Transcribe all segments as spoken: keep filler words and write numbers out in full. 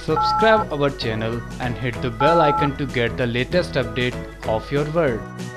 Subscribe our channel and hit the bell icon to get the latest update of your world.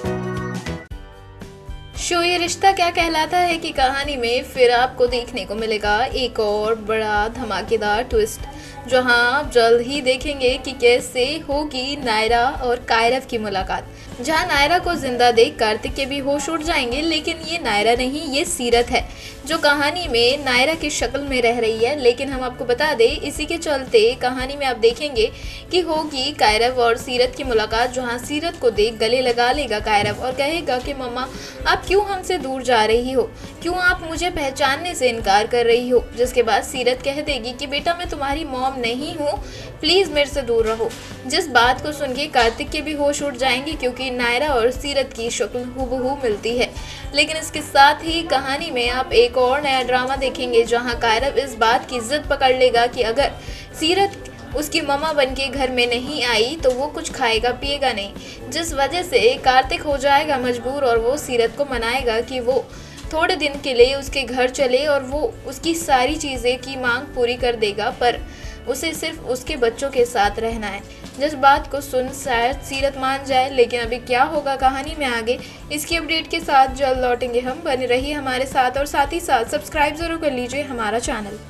Show Yeh Rishta क्या कहलाता है कि कहानी में फिर आपको देखने को मिलेगा एक और बड़ा धमाकेदार ट्विस्ट, जहां आप जल्द ही देखेंगे कि कैसे होगी नायरा और कायरव की मुलाकात। जहां नायरा को जिंदा देख कार्तिक के भी होश उड़ जाएंगे, लेकिन ये नायरा नहीं, ये सीरत है जो कहानी में नायरा की शक्ल में रह रही है। लेकिन हम आपको बता दें, इसी के चलते कहानी में आप देखेंगे कि होगी कायरव और सीरत की मुलाकात, जहां सीरत को देख गले लगा लेगा कायरव और कहेगा कि मम्मा आप क्यों हमसे दूर जा रही हो, क्यों आप मुझे पहचानने से इनकार कर रही हो। जिसके बाद सीरत कह देगी कि बेटा मैं तुम्हारी मॉम नहीं हूँ, प्लीज़ मेरे से दूर रहो। जिस बात को सुन के कार्तिक के भी होश उड़ जाएंगे, क्योंकि नायरा और सीरत की शक्ल हूबहू मिलती है। लेकिन इसके साथ ही कहानी में आप एक और नया ड्रामा देखेंगे, जहां कायरव इस बात की जिद पकड़ लेगा कि अगर सीरत उसकी मम्मा बन के घर में नहीं आई तो वो कुछ खाएगा पिएगा नहीं। जिस वजह से कार्तिक हो जाएगा मजबूर और वो सीरत को मनाएगा कि वो थोड़े दिन के लिए उसके घर चले और वो उसकी सारी चीज़ें की मांग पूरी कर देगा, पर उसे सिर्फ उसके बच्चों के साथ रहना है। जिस बात को सुन शायद सीरत मान जाए, लेकिन अभी क्या होगा कहानी में आगे, इसकी अपडेट के साथ जल्द लौटेंगे हम। बने रहिए हमारे साथ और साथ ही साथ सब्सक्राइब जरूर कर लीजिए हमारा channel.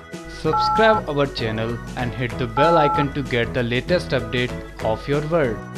Subscribe our channel and hit the bell icon to get the latest update of your world.